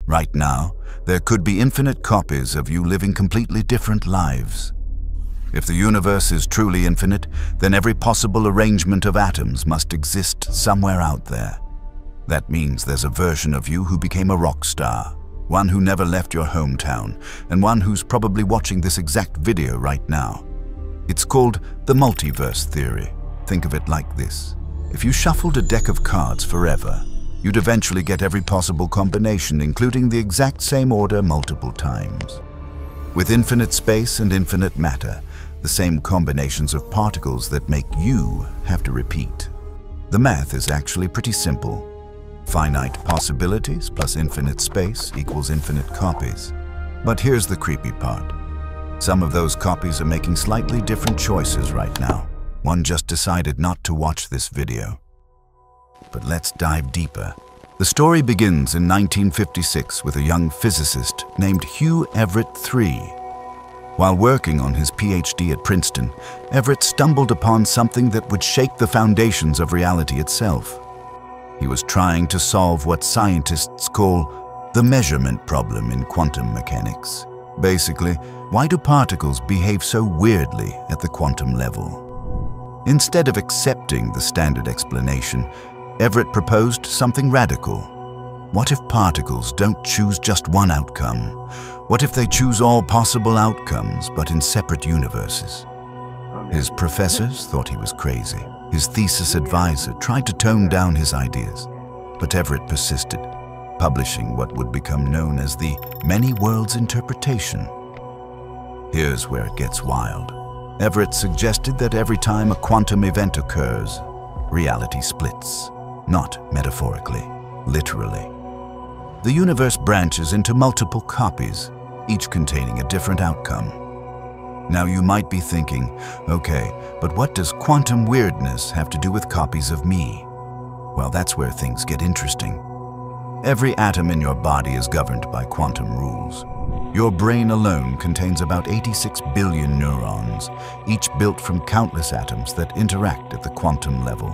Right now, there could be infinite copies of you living completely different lives. If the universe is truly infinite, then every possible arrangement of atoms must exist somewhere out there. That means there's a version of you who became a rock star, one who never left your hometown, and one who's probably watching this exact video right now. It's called the multiverse theory. Think of it like this. If you shuffled a deck of cards forever, you'd eventually get every possible combination, including the exact same order multiple times. With infinite space and infinite matter, the same combinations of particles that make you have to repeat. The math is actually pretty simple. Finite possibilities plus infinite space equals infinite copies. But here's the creepy part. Some of those copies are making slightly different choices right now. One just decided not to watch this video. But let's dive deeper. The story begins in 1956 with a young physicist named Hugh Everett III. While working on his PhD at Princeton, Everett stumbled upon something that would shake the foundations of reality itself. He was trying to solve what scientists call the measurement problem in quantum mechanics. Basically, why do particles behave so weirdly at the quantum level? Instead of accepting the standard explanation, Everett proposed something radical. What if particles don't choose just one outcome? What if they choose all possible outcomes, but in separate universes? His professors thought he was crazy. His thesis advisor tried to tone down his ideas, but Everett persisted, publishing what would become known as the many worlds interpretation. Here's where it gets wild. Everett suggested that every time a quantum event occurs, reality splits. Not metaphorically, literally. The universe branches into multiple copies, each containing a different outcome. Now you might be thinking, okay, but what does quantum weirdness have to do with copies of me? Well, that's where things get interesting. Every atom in your body is governed by quantum rules. Your brain alone contains about 86 billion neurons, each built from countless atoms that interact at the quantum level.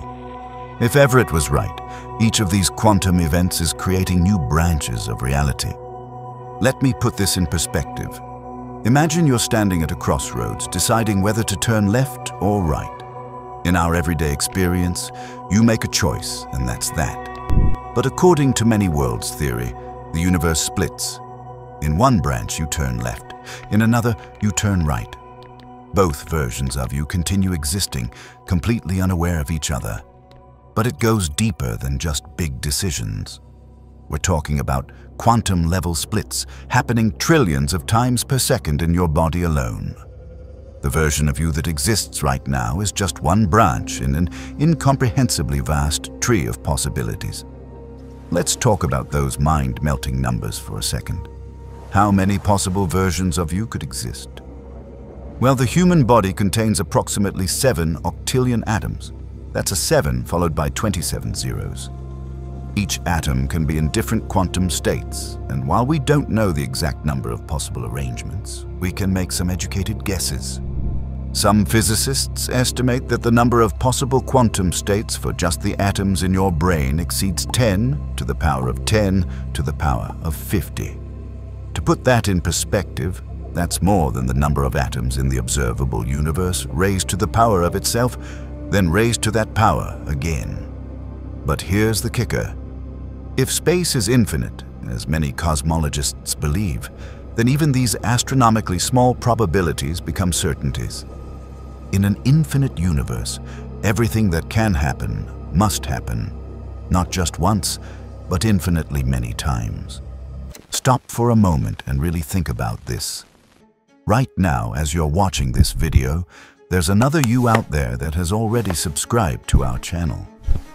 If Everett was right, each of these quantum events is creating new branches of reality. Let me put this in perspective. Imagine you're standing at a crossroads, deciding whether to turn left or right. In our everyday experience, you make a choice, and that's that. But according to many worlds theory, the universe splits. In one branch, you turn left. In another, you turn right. Both versions of you continue existing, completely unaware of each other. But it goes deeper than just big decisions. We're talking about quantum-level splits happening trillions of times per second in your body alone. The version of you that exists right now is just one branch in an incomprehensibly vast tree of possibilities. Let's talk about those mind-melting numbers for a second. How many possible versions of you could exist? Well, the human body contains approximately 7 octillion atoms. That's a 7 followed by 27 zeros. Each atom can be in different quantum states, and while we don't know the exact number of possible arrangements, we can make some educated guesses. Some physicists estimate that the number of possible quantum states for just the atoms in your brain exceeds 10 to the power of 10 to the power of 50. To put that in perspective, that's more than the number of atoms in the observable universe raised to the power of itself, then raised to that power again. But here's the kicker. If space is infinite, as many cosmologists believe, then even these astronomically small probabilities become certainties. In an infinite universe, everything that can happen must happen, not just once, but infinitely many times. Stop for a moment and really think about this. Right now, as you're watching this video, there's another you out there that has already subscribed to our channel.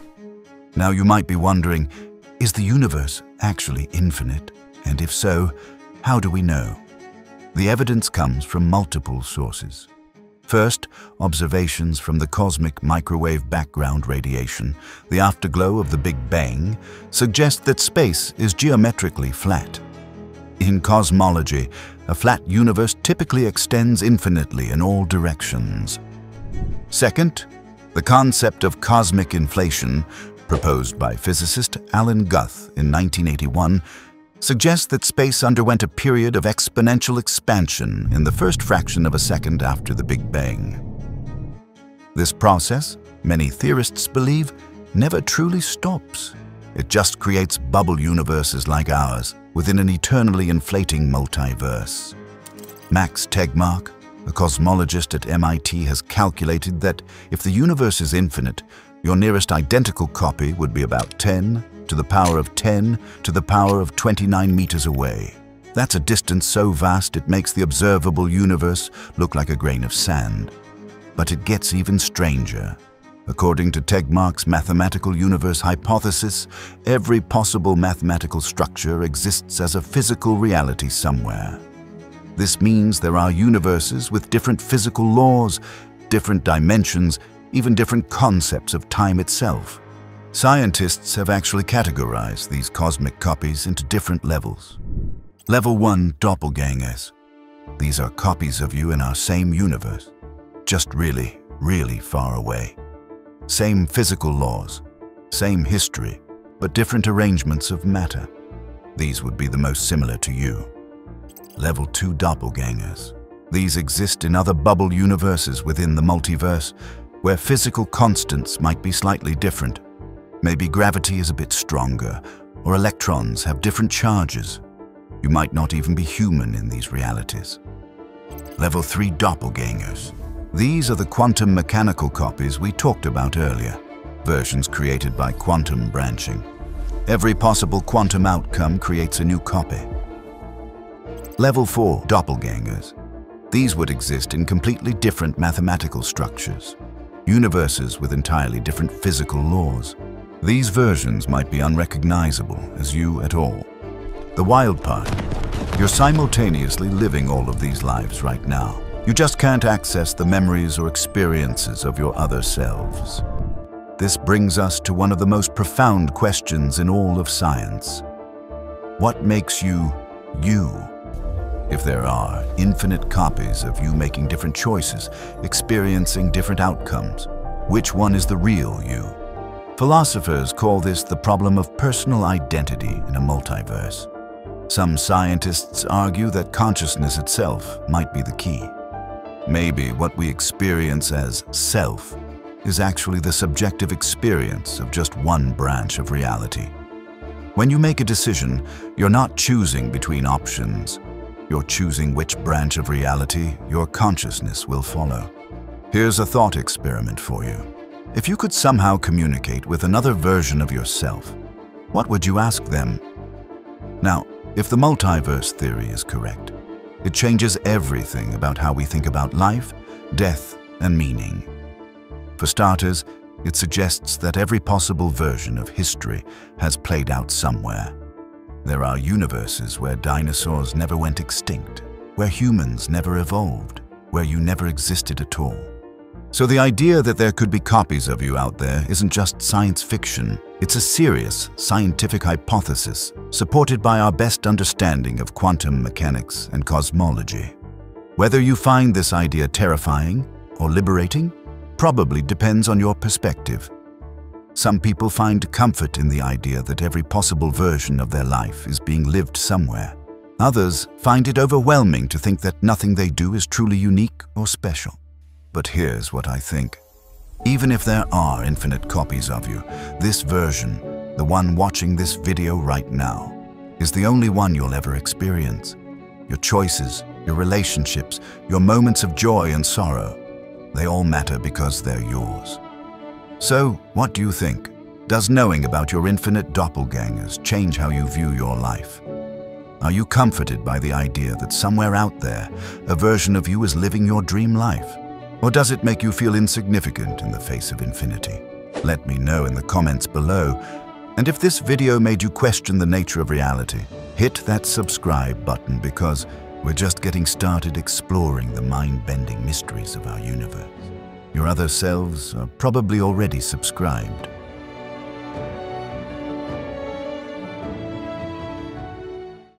Now you might be wondering, is the universe actually infinite? And if so, how do we know? The evidence comes from multiple sources. First, observations from the cosmic microwave background radiation, the afterglow of the Big Bang, suggest that space is geometrically flat. In cosmology, a flat universe typically extends infinitely in all directions. Second, the concept of cosmic inflation, proposed by physicist Alan Guth in 1981, suggests that space underwent a period of exponential expansion in the first fraction of a second after the Big Bang. This process, many theorists believe, never truly stops. It just creates bubble universes like ours within an eternally inflating multiverse. Max Tegmark, a cosmologist at MIT, has calculated that if the universe is infinite, your nearest identical copy would be about 10 to the power of 10 to the power of 29 meters away. That's a distance so vast it makes the observable universe look like a grain of sand. But it gets even stranger. According to Tegmark's mathematical universe hypothesis, every possible mathematical structure exists as a physical reality somewhere. This means there are universes with different physical laws, different dimensions, even different concepts of time itself. Scientists have actually categorized these cosmic copies into different levels. Level 1, doppelgangers. These are copies of you in our same universe, just really, really far away. Same physical laws, same history, but different arrangements of matter. These would be the most similar to you. Level 2, doppelgangers. These exist in other bubble universes within the multiverse, where physical constants might be slightly different. Maybe gravity is a bit stronger, or electrons have different charges. You might not even be human in these realities. Level 3, doppelgangers. These are the quantum mechanical copies we talked about earlier, versions created by quantum branching. Every possible quantum outcome creates a new copy. Level 4, doppelgangers. These would exist in completely different mathematical structures, universes with entirely different physical laws. These versions might be unrecognizable as you at all. The wild part, you're simultaneously living all of these lives right now. You just can't access the memories or experiences of your other selves. This brings us to one of the most profound questions in all of science. What makes you, you? If there are infinite copies of you making different choices, experiencing different outcomes, which one is the real you? Philosophers call this the problem of personal identity in a multiverse. Some scientists argue that consciousness itself might be the key. Maybe what we experience as self is actually the subjective experience of just one branch of reality. When you make a decision, you're not choosing between options. You're choosing which branch of reality your consciousness will follow. Here's a thought experiment for you. If you could somehow communicate with another version of yourself, what would you ask them? Now, if the multiverse theory is correct, it changes everything about how we think about life, death, and meaning. For starters, it suggests that every possible version of history has played out somewhere. There are universes where dinosaurs never went extinct, where humans never evolved, where you never existed at all. So the idea that there could be copies of you out there isn't just science fiction. It's a serious scientific hypothesis supported by our best understanding of quantum mechanics and cosmology. Whether you find this idea terrifying or liberating probably depends on your perspective. Some people find comfort in the idea that every possible version of their life is being lived somewhere. Others find it overwhelming to think that nothing they do is truly unique or special. But here's what I think. Even if there are infinite copies of you, this version, the one watching this video right now, is the only one you'll ever experience. Your choices, your relationships, your moments of joy and sorrow, they all matter because they're yours. So, what do you think? Does knowing about your infinite doppelgangers change how you view your life? Are you comforted by the idea that somewhere out there, a version of you is living your dream life? Or does it make you feel insignificant in the face of infinity? Let me know in the comments below. And if this video made you question the nature of reality, hit that subscribe button because we're just getting started exploring the mind-bending mysteries of our universe. Your other selves are probably already subscribed.